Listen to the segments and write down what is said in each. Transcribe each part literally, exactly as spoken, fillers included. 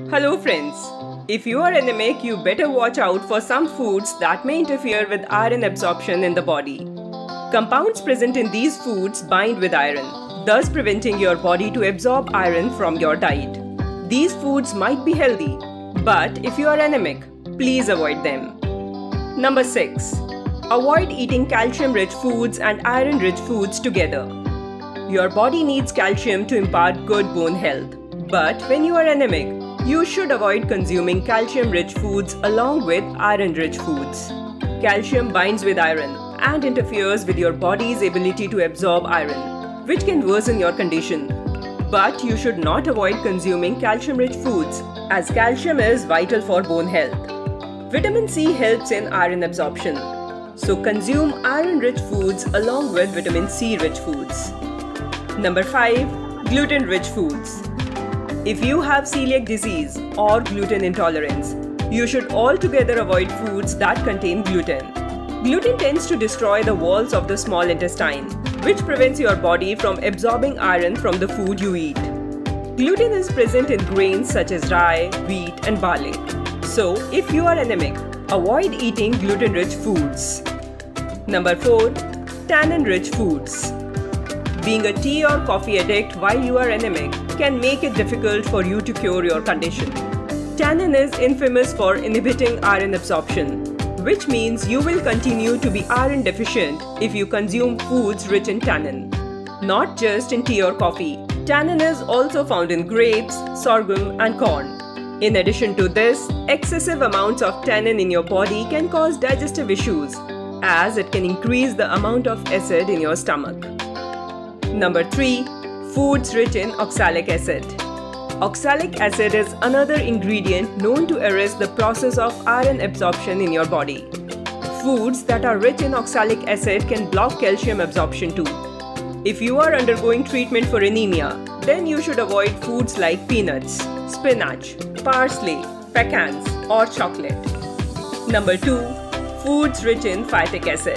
Hello friends, if you are anemic, you better watch out for some foods that may interfere with iron absorption in the body. Compounds present in these foods bind with iron, thus preventing your body to absorb iron from your diet. These foods might be healthy, but if you are anemic, please avoid them. Number six. Avoid eating calcium-rich foods and iron-rich foods together. Your body needs calcium to impart good bone health, but when you are anemic, you should avoid consuming calcium-rich foods along with iron-rich foods. Calcium binds with iron and interferes with your body's ability to absorb iron, which can worsen your condition. But you should not avoid consuming calcium-rich foods, as calcium is vital for bone health. Vitamin C helps in iron absorption, so consume iron-rich foods along with vitamin C-rich foods. Number five. Gluten-rich foods. If you have celiac disease or gluten intolerance, you should altogether avoid foods that contain gluten. Gluten tends to destroy the walls of the small intestine, which prevents your body from absorbing iron from the food you eat. Gluten is present in grains such as rye, wheat, and barley. So, if you are anemic, avoid eating gluten-rich foods. Number four. Tannin-rich foods. Being a tea or coffee addict while you are anemic can make it difficult for you to cure your condition. Tannin is infamous for inhibiting iron absorption, which means you will continue to be iron deficient if you consume foods rich in tannin. Not just in tea or coffee, tannin is also found in grapes, sorghum, and corn. In addition to this, excessive amounts of tannin in your body can cause digestive issues, as it can increase the amount of acid in your stomach. Number three. Foods rich in oxalic acid. Oxalic acid is another ingredient known to arrest the process of iron absorption in your body. Foods that are rich in oxalic acid can block calcium absorption too. If you are undergoing treatment for anemia, then you should avoid foods like peanuts, spinach, parsley, pecans, or chocolate. Number two. Foods rich in phytic acid.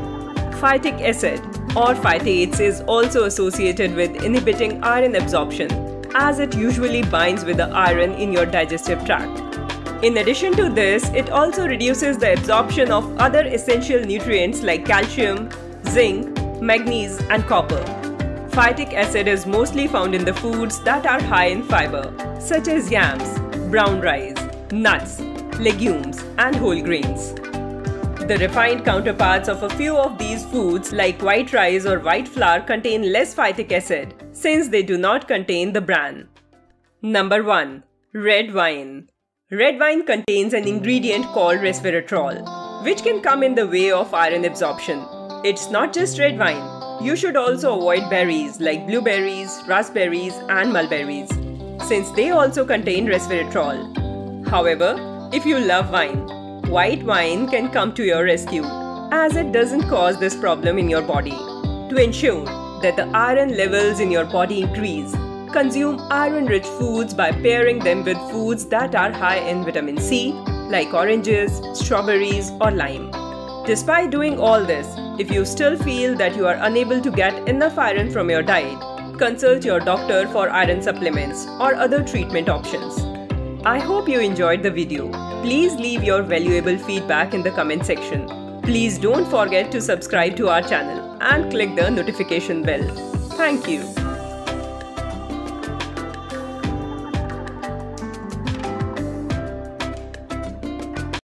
Phytic acid or phytates is also associated with inhibiting iron absorption, as it usually binds with the iron in your digestive tract. In addition to this, it also reduces the absorption of other essential nutrients like calcium, zinc, manganese, and copper. Phytic acid is mostly found in the foods that are high in fiber, such as yams, brown rice, nuts, legumes, and whole grains. The refined counterparts of a few of these foods like white rice or white flour contain less phytic acid since they do not contain the bran. Number one. Red wine. Red wine contains an ingredient called resveratrol, which can come in the way of iron absorption. It's not just red wine. You should also avoid berries like blueberries, raspberries, and mulberries, since they also contain resveratrol. However, if you love wine, white wine can come to your rescue, as it doesn't cause this problem in your body. To ensure that the iron levels in your body increase, consume iron-rich foods by pairing them with foods that are high in vitamin C, like oranges, strawberries, or lime. Despite doing all this, if you still feel that you are unable to get enough iron from your diet, consult your doctor for iron supplements or other treatment options. I hope you enjoyed the video. Please leave your valuable feedback in the comment section. Please don't forget to subscribe to our channel and click the notification bell. Thank you.